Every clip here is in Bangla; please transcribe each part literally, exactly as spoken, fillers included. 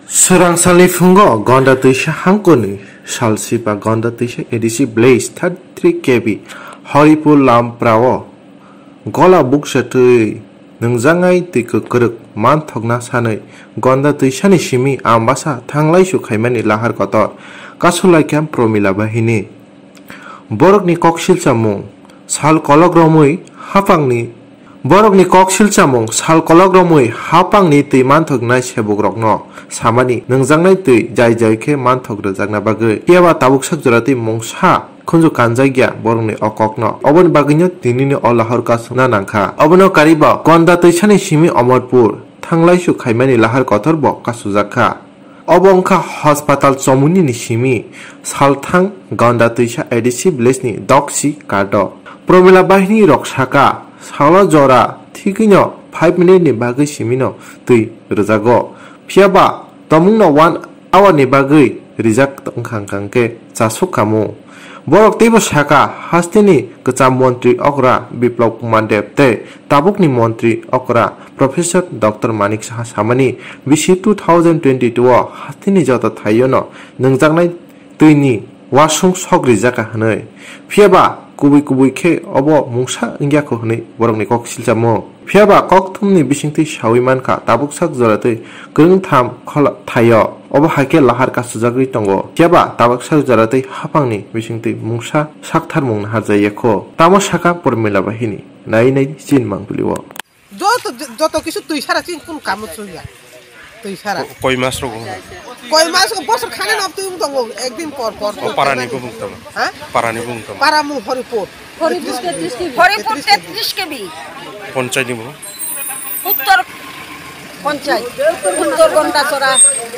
Sorangsali fungo gonda tuisha hankoni salsipa gonda tuisha edisi blaze thirty-three K B Horipur lam prawo gola buksa tui Nwngjaknai tui kukuruk man thokna sanai gonda tuisani simi ambasa thanglai su khaimani Lahar kotor Kasulaika Promila Bahini borokni koksil chamung sal kologromui hapangni borokni koksil chamung sal kologromui hapangni tui manthoknai sebukrokno samani Nwngjaknai tui jai jai khe manthok rjakna bagui keba tabuk sakjorati mungsa khunju kanjaigya borokni okokno oboni bagino tinini o Lahar kasuna nangkha obono kariba gonda tuisani simi Omorpur thanglaisu khaimani Lahar kotor bo kasujakha obongkha hospital chomuni ni simi salthang gonda tuisa edisi blesni doksi kardo Promila Bahini roksaka sala jora thikino five minute ni bagui simino tui rjago phiaba tomungno one hour ni bagui rijak tongkhangkangke chasukkamu borok tebo saka hastini kacham montri okra biplop kumar dev te tabukni montri okra Professor Doctor Manik Saha samani bisi two thousand twenty-two o hastini jota thayono Nwngjaknai tuini wasung sogri jaka hanai phiaba kubui kubui khe obo mungsa ingya ko hanai borokni kok siljamo phiaba kok thumni bisingti sawi mankha tabuk sak joratei krung tham khola thayo obo haike Lahar kasujagri tongo phiaba tabuk sak joratei hapangni bisingti mungsa sakthar mung harjayekho tamo saka Promila Bahini nai nai chin mangtuliwo যত যত কিছু তুই সারা চিন কোন কাম চলিয়া তুই সারা কই মাস রকম কই মাস বছর খানে না তুই দঙ্গ একদিন পর পর পারানি বুংতাম হ্যাঁ পারানি বুংতাম পারামু হরিপুর হরিপুর তেত্রিশ কেবি পঞ্চায়েত নিব উত্তর পঞ্চায়েত উত্তর গন্ডাছড়া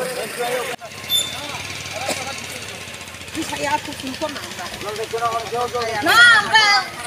না আমরা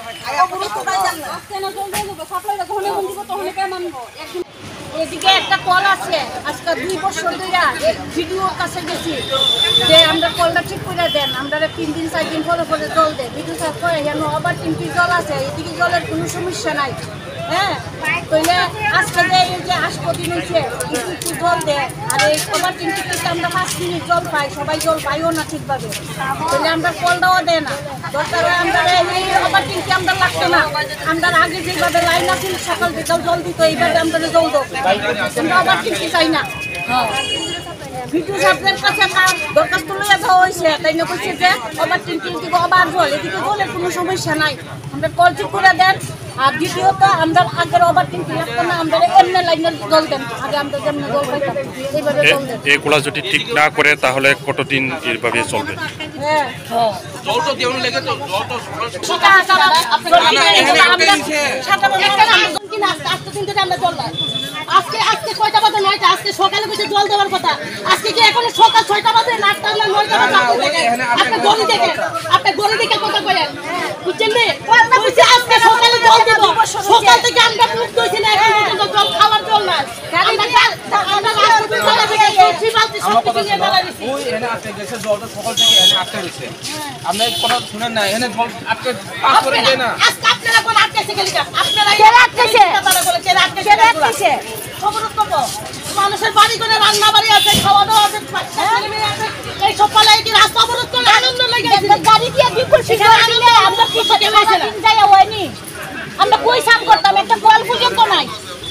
এদিকে একটা কল আছে আজকে দুই বছর ধরে ভিডিওর কাছে গেছি যে আমরা কলটা ঠিক করে দেন আমরা তিন দিন চার দিন পরে পরে জল দেয় ভিডিও সার্চ করে যেন আবার তিনটি জল আছে এদিকে জলের কোনো সমস্যা নাই হ্যাঁ তাইলে আজকে যে এই যে আজকে দিন হয়েছে একটু একটু জল দেয় আর এই আবার তিনটি থেকে আমরা পাঁচ মিনিট জল পাই সবাই জল পাইও না ঠিকভাবে তাহলে আমরা কলটাও দেয় না দরকার আমরা এই আবার তিনটি আমরা লাগতো না আমরা আগে যেভাবে লাইন আছে সকাল বিকাল জল দিত এইভাবে আমরা জল দেবো আমরা আবার তিনটি চাই না হ্যাঁ ভিডিও সাহেবের কাছে দরখাস্ত লইয়া যাওয়া হয়েছে তাই না বলছে যে আবার তিনটি দিব আবার জল এদিকে জলের কোনো সমস্যা নাই আমরা কল ঠিক করে দেন আর দ্বিতীয়ত আমরা আগের ওভার তিনটি লাগতো না আমরা এমনি লাইনের জল দেন আগে আমরা যেমনি জল পাইতাম এইভাবে জল দেন এগুলা যদি ঠিক না করে তাহলে কতদিন এইভাবে চলবে হ্যাঁ হ্যাঁ জল তো দেউন লাগে তো জল তো সেটা আমরা আমরা সাতটা বাজে আমরা কি না আজকে তিনটে আমরা জল নাই আজকে আজকে ছয়টা বাজে নয়টা আজকে সকালে বসে জল দেওয়ার কথা আজকে কি এখন সকাল ছয়টা বাজে আটটা না নয়টা বাজে আপনি গলি দেখে আপনি গলি দেখে কথা কইেন বুঝছেন রে কথা বুঝছে আজকে সকালে জল দেব সকাল থেকে আমরা মুখ দইছি না এখন পর্যন্ত জল খাওয়ার জল না আমরা আমরা রাস্তা চলে থেকে এই বালতি সব কিছু নিয়ে বেলা দিছি ওই এনে আটকে গেছে জলটা সকাল থেকে এনে আটকে রইছে আপনি কথা শুনেন না এনে জল আটকে পাস করে দেয় না আজকে আপনারা কোন আটকেছে গেলি আপনারা কে আটকেছে তারা বলে কে আটকেছে কে আটকেছে খবর তো মানুষের বাড়ি করে রান্না বাড়ি আছে খাওয়া দাওয়া আছে ছেলে মেয়ে আছে এই সব পালাই কি রাস্তা অবরোধ করে আনন্দ লাগে গাড়ি দিয়ে বিপুল শিকার আনলে আমরা কি করতে পারছি না যাই হয়নি আমরা কই সাম করতাম একটা কল পর্যন্ত নাই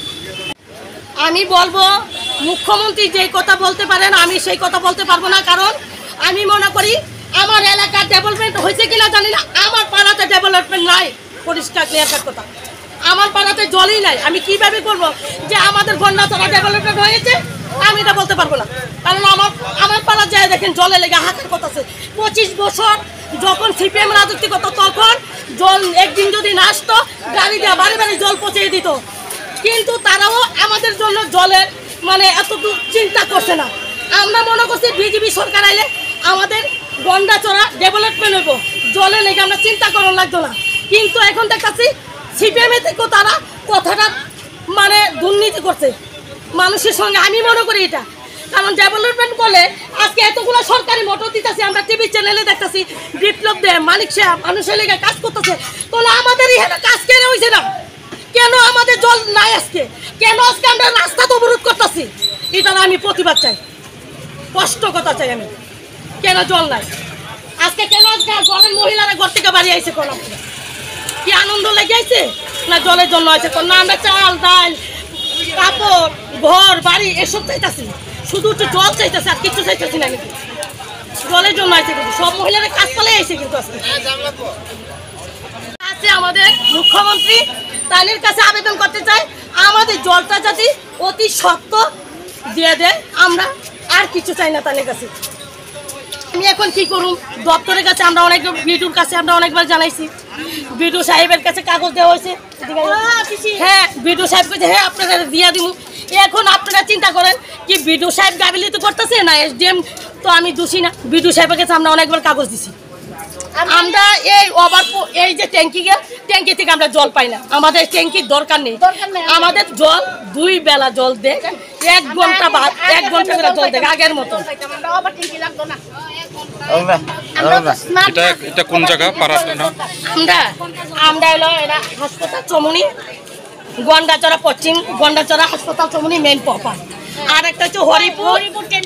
আমি বলবো মুখ্যমন্ত্রী যেই কথা বলতে পারেন আমি সেই কথা বলতে পারবো না কারণ আমি মনে করি আমার এলাকার ডেভেলপমেন্ট হয়েছে কিনা জানি না আমার পাড়াতে ডেভেলপমেন্ট নাই পরিষ্কার ক্লিয়ার কাট কথা আমার পাড়াতে জলই নাই আমি কিভাবে করবো যে আমাদের গন্ডাছড়া ডেভেলপমেন্ট হয়েছে আমি এটা বলতে পারবো না কারণ আমার আমার পাড়া যায় দেখেন জলে লেগে হাতের কথা আছে পঁচিশ বছর যখন সিপিএম রাজত্ব করতো তখন জল একদিন যদি না আসতো গাড়ি দিয়ে বাড়ি বাড়ি জল পৌঁছে দিত কিন্তু তারাও আমাদের জন্য জলের মানে এতটুকু চিন্তা করছে না আমরা মনে করছি বিজেপি সরকার আইলে আমাদের গন্ডাছড়া ডেভেলপমেন্ট হইব জলে লেগে আমরা চিন্তা করার লাগতো না কিন্তু এখন দেখতেছি সিপিএমে থেকেও তারা কথাটা মানে দুর্নীতি করছে মানুষের সঙ্গে আমি মনে করি এটা কারণ ডেভেলপমেন্ট করলে আজকে এতগুলো সরকারি মোটর দিতেছে আমরা টিভি চ্যানেলে দেখতেছি বিপ্লব দে মানিক সাহেব মানুষের লেগে কাজ করতেছে তাহলে আমাদের এখানে কাজ কেন হয়েছে না কেন আমাদের জল নাই আজকে কেন আজকে আমরা রাস্তা অবরোধ করতেছি এটা আমি প্রতিবাদ চাই স্পষ্ট কথা চাই আমি, কেন জল নাই আজকে, কেন আজকে ঘরের মহিলারা ঘর থেকে বাড়ি আইছে, কোন কি আনন্দ লেগে আইছে না জলের জন্য আছে? না আমরা চাল ডাল কাপড় ঘর বাড়ি এসব চাইতেছি, শুধু একটু জল চাইতেছে আর কিছু চাইতেছি না। কিন্তু জলের জন্য আছে, কিন্তু সব মহিলারা কাজ পালে আইছে। কিন্তু আজকে আছে আমাদের মুখ্যমন্ত্রী, তাদের কাছে আবেদন করতে চাই আমাদের জলটা যাতে অতি সত্য দিয়ে দেয়, আমরা আর কিছু চাই না তাদের কাছে। আমি এখন কি করুন, দপ্তরের কাছে আমরা অনেক, বিডিওর কাছে আমরা অনেকবার জানাইছি, বিডিও সাহেবের কাছে কাগজ দেওয়া হয়েছে, হ্যাঁ বিডিও সাহেব কাছে হ্যাঁ আপনারা দিয়ে দিব। এখন আপনারা চিন্তা করেন কি বিডিও সাহেব গাফিলতি করতেছে না এসডিএম, তো আমি দোষী না। বিডিও সাহেবের কাছে আমরা অনেকবার কাগজ দিছি, আমরা এই ওভার এই যে ট্যাঙ্কি ট্যাঙ্কি থেকে আমরা জল পাই না, আমাদের ট্যাঙ্কির দরকার নেই, আমাদের জল দুই বেলা জল দেয়, এক ঘন্টা বাদ এক ঘন্টা করে জল দেয় আগের মতো। এটা এটা কোন জায়গা পাড়াটা নাম? আমরা আমরা হলো এটা হাসপাতাল চমুনি, গন্ডাচড়া পশ্চিম গন্ডাচড়া হাসপাতাল চমুনি মেইন পপার, আর একটা হচ্ছে হরিপুর।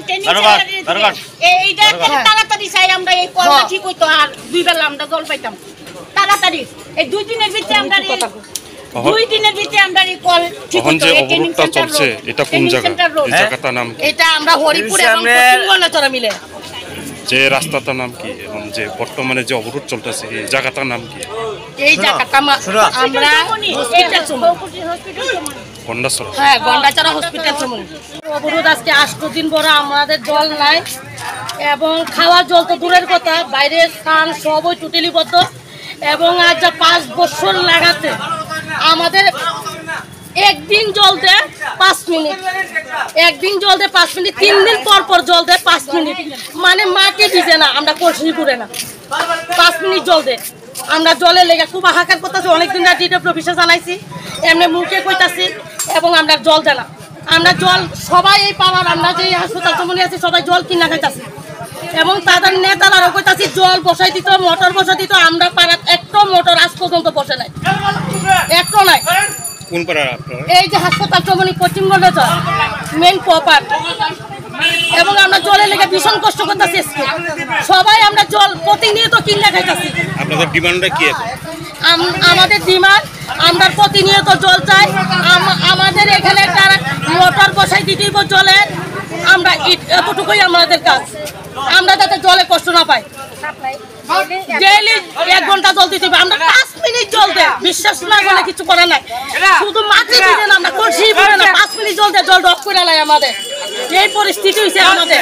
এইটা তাড়াতাড়ি চাই আমরা, এই কলটা ঠিক হইতো আর দুই বেলা আমরা জল পাইতাম তাড়াতাড়ি। এই দুই দিনের ভিতরে আমরা দুই দিনের ভিতরে আমরা এই কল ঠিক এখন হইতো। যে অবরোধটা চলছে এটা কোন জায়গা? এই জায়গাটার নাম কি? এটা আমরা হরিপুর এবং পশ্চিম গন্ডাচড়া মিলে। যে রাস্তাটার নাম কি এবং যে বর্তমানে যে অবরোধ চলতেছে এই জায়গাটার নাম কি? এই জায়গাটা আমরা হসপিটাল চমুনি, গন্ডাচড়া, হ্যাঁ গন্ডাচড়া হসপিটাল চমুনি। অবরোধ আজকে আষ্ট দিন পরে আমাদের জল নাই, এবং খাওয়ার জল তো দূরের কথা, বাইরের স্থান সবই টোটালি বদ্ধ। এবং আজ যা পাঁচ বছর লাগাতে আমাদের একদিন জল দেয় পাঁচ মিনিট, একদিন জল দেয় পাঁচ মিনিট, তিন দিন পর পর জল দেয় পাঁচ মিনিট, মানে মাটি ভিজে না, আমরা কলসি পুড়ে না, পাঁচ মিনিট জল দেয়। আমরা জলের লেগে খুব হাহাকার করতেছি, অনেকদিন রাত ডিটা প্রফেসর জানাইছি, এমনি মুখে কইতাছি, এবং আমরা জল দেয় না। আমরা জল সবাই এই পাওয়ার, আমরা যে হাসপাতাল চমুনি আছি সবাই জল কিনা খাইতেছি, এবং তাদের নেতারাও কইতাছি জল বসাই দিত, মোটর বসাই দিত, আমরা পাড়ার একটা মোটর আজ পর্যন্ত বসে নাই, একটা নাই। কোন পাড়া আপনারা? এই যে হাসপাতাল চমুনি পশ্চিমবঙ্গ মেইন প্রপার, এবং আমরা জলের লেগে ভীষণ কষ্ট করতেছি, সবাই আমরা জল প্রতিনিয়ত কিনে খাইতেছি। আপনাদের ডিমান্ডটা কি আছে? আমাদের ডিমান্ড আমরা প্রতিনিয়ত জল চাই, আমাদের এখানে একটা মোটর বসাই দিতে জলের, আমরা এতটুকুই আমাদের কাজ, আমরা যাতে জলে কষ্ট না পাই। ডেইলি এক ঘন্টা জল দিতে হবে, আমরা পাঁচ মিনিট জল দেয়, বিশ্বাস না করলে কিছু করে নাই, শুধু মাটি দিতে না, আমরা কলসি পড়ে না, পাঁচ মিনিট জল দেয়, জল রক করে নাই আমাদের, এই পরিস্থিতি হয়েছে আমাদের।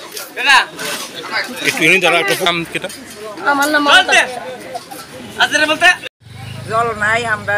আমার নাম জল নাই, আমরা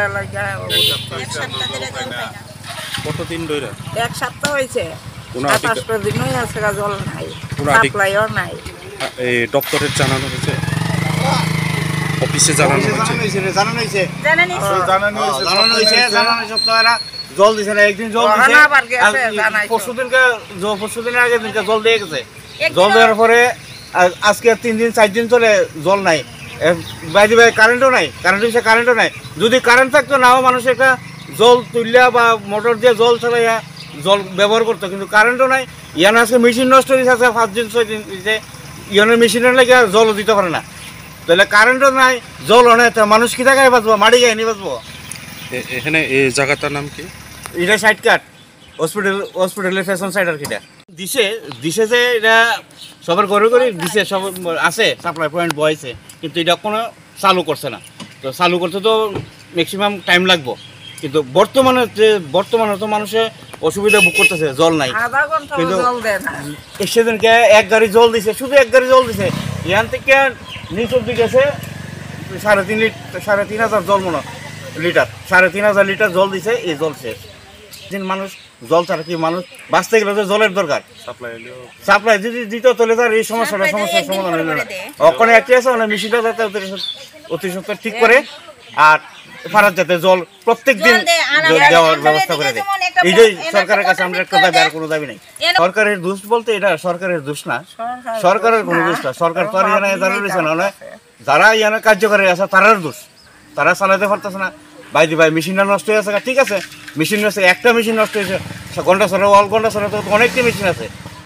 কতদিন ধরে? এক সপ্তাহ হয়েছে, সাত আটটা দিনই আছে জল নাই, সাপ্লাইও নাই। এই দপ্তরের জানানো হয়েছে, অফিসে জানানো হয়েছে, জানানো হয়েছে জানানো হয়েছে জানানো সপ্তাহেরা জল দিছে না, একদিন জল দিছে, পরশু দিনকে পরশু দিনের আগের দিনকে জল দিয়ে গেছে, জল দেওয়ার পরে আজকে তিন দিন চার দিন চলে জল নাই, বাইরে বাইরে কারেন্টও নাই, কারেন্ট হয়েছে কারেন্টও নাই। যদি কারেন্ট থাকতো নাও মানুষ একটা জল তুললা বা মোটর দিয়ে জল চালাইয়া জল ব্যবহার করতো, কিন্তু কারেন্টও নাই। ইয়ান আজকে মেশিন নষ্ট হয়েছে, আছে পাঁচ দিন ছয় দিন দিচ্ছে, ইয়ানের মেশিনের লেগে জলও দিতে পারে না, তাহলে কারেন্টও নাই জলও নাই, তা মানুষ কি জায়গায় বাঁচবো, মাটি গায়ে নিয়ে বাঁচবো। এখানে এই জায়গাটার নাম কি? এটা সাইড কাট হসপিটাল, হসপিটালের ফ্যাশন সাইড আর কিটা দিছে দিছে যে এটা সবার ঘরে ঘরে দিছে, সব আছে সাপ্লাই পয়েন্ট বয়েছে, কিন্তু এটা কোনো চালু করছে না। তো চালু করতে তো ম্যাক্সিমাম টাইম লাগবো, কিন্তু বর্তমানে যে বর্তমানে তো মানুষের অসুবিধা ভোগ করতেছে, জল নাই। কিন্তু সেদিনকে এক গাড়ি জল দিছে, শুধু এক গাড়ি জল দিছে, এখান থেকে নিচ অব্দি গেছে সাড়ে তিন লিটার সাড়ে তিন হাজার জল মনে লিটার সাড়ে তিন হাজার লিটার জল দিছে, এই জল শেষ। মানুষ জল ছাড়া কি মানুষ বাঁচতে গেলে তো জলের দরকার, সাপ্লাই যদি দিত তাহলে তার এই সমস্যাটা সমস্যার সমাধান হইল না। ওখানে একটি আছে, মানে মেশিনটা যাতে অতি সত্তর ঠিক করে আর পাড়ার যাতে জল প্রত্যেক দিন দেওয়ার ব্যবস্থা করে দেয়, এইটাই সরকারের কাছে আমরা একটা দাবি, আর কোনো দাবি নেই। সরকারের দোষ বলতে এটা সরকারের দোষ না, সরকারের কোনো দোষ না, সরকার তো আর জানা জানিয়েছে না, যারা ইয়ানা কার্যকরী আছে তারার দোষ, তারা চালাতে পারতেছে না। ভাই দি ভাই মেশিনটা নষ্ট হয়ে আছে, ঠিক আছে মেশিন নষ্ট, একটা মেশিন নষ্ট হয়েছে, ঘন্টা ছড়া অল ঘন্টা ছড়া তো অনেকটা মেশিন আছে,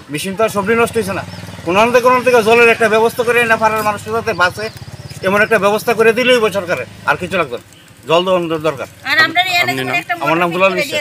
মেশিন তো আর সবই নষ্ট হয়েছে না। কোনো না কোনো থেকে জলের একটা ব্যবস্থা করে না পাড়ার মানুষের সাথে বাসে এমন একটা ব্যবস্থা করে দিলেই সরকারে, আর কিছু লাগবে না, জল দরকার। আমার নাম দুলাল বিশ্বাস।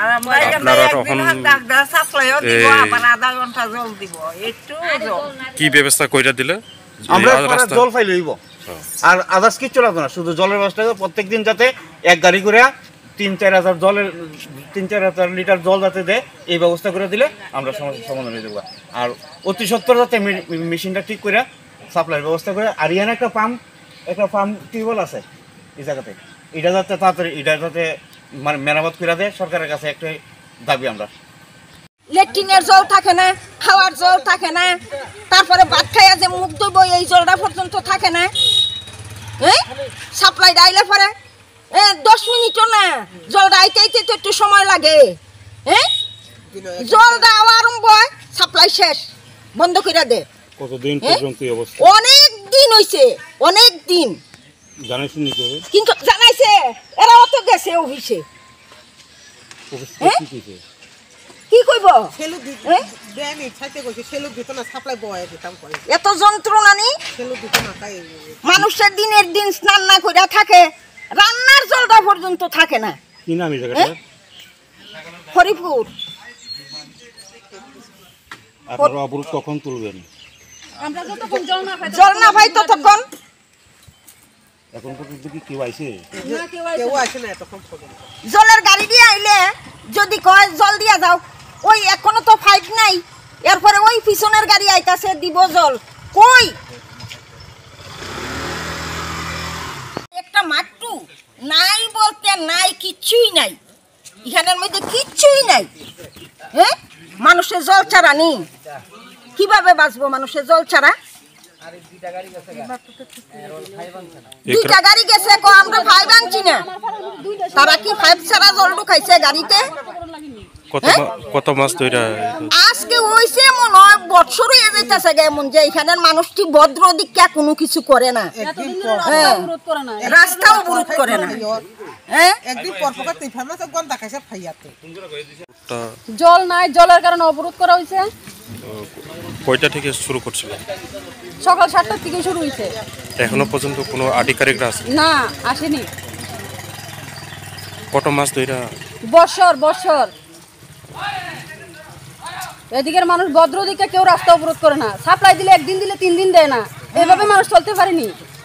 কি ব্যবস্থা কইরা দিলে আমরা জল পাই লইব, আর আদার্স কিচ্ছু লাগবে না, শুধু জলের ব্যবস্থা প্রত্যেক দিন যাতে এক গাড়ি করে তিন চার হাজার জলের তিন চার হাজার লিটার জল যাতে দেয় এই ব্যবস্থা করে দিলে আমরা সমস্যার সমাধান হয়ে যাবো। আর অতি সত্তর যাতে মেশিনটা ঠিক করে সাপ্লাইয়ের ব্যবস্থা করে। আর এখানে একটা পাম্প একটা পাম্প টিউবওয়েল আছে এই জায়গাতে, এটা যাতে তাড়াতাড়ি এটা যাতে মানে মেরামত করে দেয়, সরকারের কাছে একটাই দাবি আমরা। লেট্রিনের জল থাকে না, খাওয়ার জল থাকে না, তারপরে ভাত খাইয়া যে মুখ ধুব এই জলটা পর্যন্ত থাকে না। হ্যাঁ, সাপ্লাই ডাইলে পরে দশ মিনিটও না, জলটা আইতে আইতে তো একটু সময় লাগে। হ্যাঁ, জলটা আরম্ভ হয়, সাপ্লাই শেষ, বন্ধ করে দে। কতদিন পর্যন্ত এই অবস্থা? অনেক দিন হইছে, অনেক দিন জানাইছি নিতে হবে, কিন্তু জানাইছে এরাও তো গেছে অফিসে। কি কইব এত যন্ত্রণা নি, মানুষের দিনের দিন স্নান না করে থাকে, রান্নার জলটা পর্যন্ত থাকে না। কি নাম এই জায়গাটা? হরিপুর। আপনারা অবরোধ কখন তুলবেন? আমরা যতক্ষণ জল না পাই জল না পাই ততক্ষণ। এখন পর্যন্ত কি কেউ আইছে? না, কেউ আসে না এতক্ষণ পর্যন্ত। জলের গাড়ি দিয়ে আইলে যদি কয় জল দিয়া যাও, ওই এখনো তো ফাইট নাই, এরপরে ওই পিছনের গাড়ি আইতাছে দিব জল, কই একটা মাট্টু নাই বলতে নাই, কিচ্ছুই নাই এখানের মধ্যে, কিচ্ছুই নাই। হ্যাঁ, মানুষের জল ছাড়া নি, কিভাবে বাঁচবো মানুষের জল ছাড়া? দুইটা গাড়ি গেছে, আমরা ফাইভ আনছি না, তারা কি ফাইভ ছাড়া জল ঢুকাইছে গাড়িতে? কত কত মাস ধরে আজকে হইছে মনে হয় বছর হয়ে যাইতেছে এমন যে এখানের মানুষটি ভদ্র দিকে কোনো কিছু করে না, রাস্তা অবরোধ করে না। হ্যাঁ, একদিন পর পর তুই ফেমাস গন্ধ খাইছে ফাইয়াতে জল নাই, জলের কারণে অবরোধ করা হয়েছে। কয়টা থেকে শুরু করছিল? সকাল সাতটার থেকে শুরু হয়েছে। এখনো পর্যন্ত কোনো আধিকারিকরা আছে না, আসেনি। কত মাস ধরে? বছর বছর। এদিকের মানুষ ভদ্র দিকে কেউ রাস্তা অবরোধ করে না, সাপ্লাই দিলে একদিন দিলে তিন দিন দেয় না, এইভাবে মানুষ চলতে পারেনি।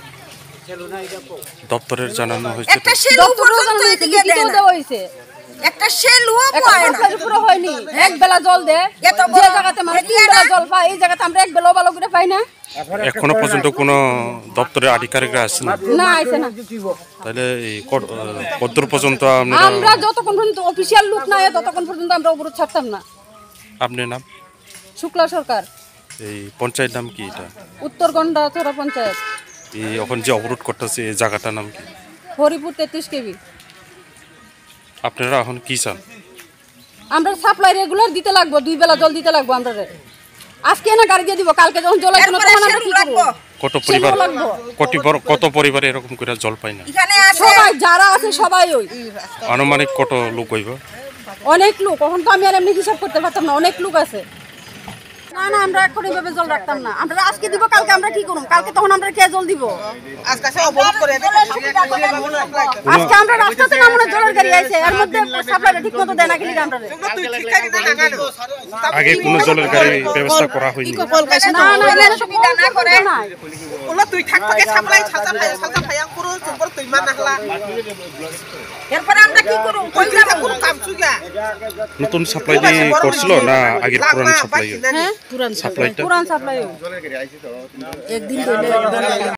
দপ্তরের জানানো হয়েছে, একটা সেলু পর্যন্ত এদিকে দেওয়া হয়েছে, একটা সেলুও পায় না, পুরো হয়নি। এক বেলা জল দেয়, যে জায়গাতে মানুষ তিন বেলা জল পায়, এই জায়গাতে আমরা এক বেলা ভালো করে পাই না। এখনো পর্যন্ত কোনো দপ্তরের আধিকারিকরা আসছে না? না, আসে না। তাহলে এই কত পর্যন্ত আমরা যতক্ষণ পর্যন্ত অফিসিয়াল লোক না ততক্ষণ পর্যন্ত আমরা অবরোধ ছাড়তাম না। আপনার নাম? শুক্লা সরকার। এই পঞ্চায়েত নাম কি? এটা উত্তর গন্ডাছড়া পঞ্চায়েত। এই এখন যে অবরোধ করতেছে এই জায়গাটার নাম কি? হরিপুর তেত্রিশ কেবি। আপনারা এখন কি চান? আমরা সাপ্লাই রেগুলার দিতে লাগবো, দুই বেলা জল দিতে লাগবো। আমরা আজকে না গাড়ি দিয়ে দিব, কালকে যখন জল আসবে তখন আমরা কি করব? কত পরিবার কত পরিবার এরকম করে জল পায় না? সবাই যারা আছে সবাই। ওই আনুমানিক কত লোক হইব? অনেক লোক, এখন তো আমি আর এমনি হিসাব করতে পারতাম না, অনেক লোক আছে। না না, আমরা এখন এইভাবে জল রাখতাম না, আমরা আজকে দিব, কালকে আমরা কি করব? কালকে তখন আমরা কে জল দিব? আজকে অবরোধ করে আজকে আমরা রাস্তাতে নামো না, জলের গাড়ি আইছে, এর মধ্যে সাপ্লাইটা ঠিক মতো দেয় না, কি আমরা আগে কোনো জলের গাড়ি ব্যবস্থা করা হয়নি? না না, এর সুবিধা না করে না। ওলা তুই থাকতে সাপ্লাই ছাতা ফায়া ছাতা ফায়া করো, তোর তুই মান নাখলা, এরপর আমরা কি করব? কই যাব কোনো কাম সুগা? নতুন সাপ্লাই দিয়ে করছিল না আগের পুরান সাপ্লাই? হ্যাঁ, পুরান সাপ্লাই, পুরান সাপ্লাই। একদিন ধরে